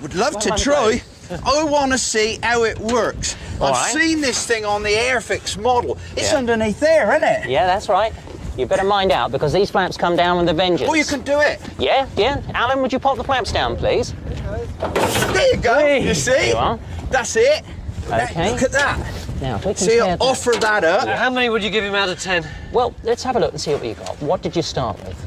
would love to try. I want to see how it works. I've seen this thing on the Airfix model. It's underneath there, isn't it? Yeah, that's right. You better mind out, because these flaps come down with a vengeance. Oh, you can do it. Yeah. Alan, would you pop the flaps down, please? There you go. Hey. You see? There you are. That's it. Okay. Look at that. Now, if we See, compare offer that up. How many would you give him out of 10? Well, let's have a look and see what you got. What did you start with?